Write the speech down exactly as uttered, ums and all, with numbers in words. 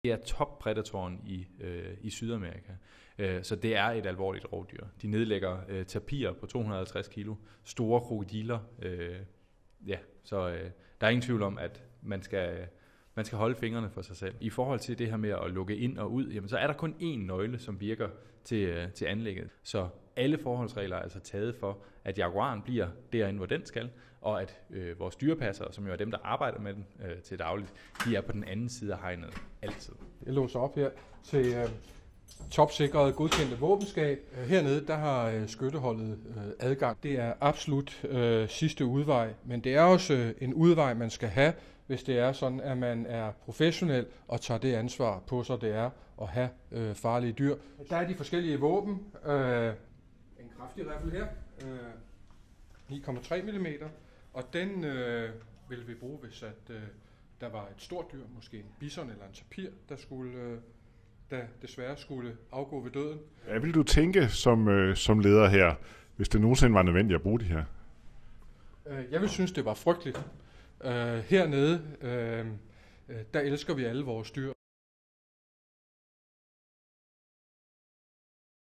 Det er toppredatoren i, øh, i Sydamerika, øh, så det er et alvorligt rovdyr. De nedlægger øh, tapirer på to hundrede og halvtreds kilo, store krokodiller. Øh, ja, så øh, der er ingen tvivl om, at man skal, man skal holde fingrene for sig selv. I forhold til det her med at lukke ind og ud, jamen, så er der kun én nøgle, som virker til, øh, til anlægget. Så alle forholdsregler er altså taget for, at jaguaren bliver derinde, hvor den skal, og at øh, vores dyrepassere, som jo er dem, der arbejder med den øh, til dagligt, de er på den anden side af hegnet altid. Jeg låser op her til øh, topsikrede godkendte våbenskab. Hernede der har øh, skytteholdet øh, adgang. Det er absolut øh, sidste udvej, men det er også øh, en udvej, man skal have, hvis det er sådan, at man er professionel og tager det ansvar på sig, det er at have øh, farlige dyr. Der er de forskellige våben. Øh, en kraftig riffel her, øh, ni komma tre millimeter, og den øh, vil vi bruge, hvis at, øh, der var et stort dyr, måske en bison eller en tapir, der skulle, øh, der desværre skulle afgå ved døden. Hvad vil du tænke som, øh, som leder her, hvis det nogensinde var nødvendigt at bruge de her? Øh, jeg vil synes, det var frygteligt. Øh, hernede, øh, der elsker vi alle vores dyr.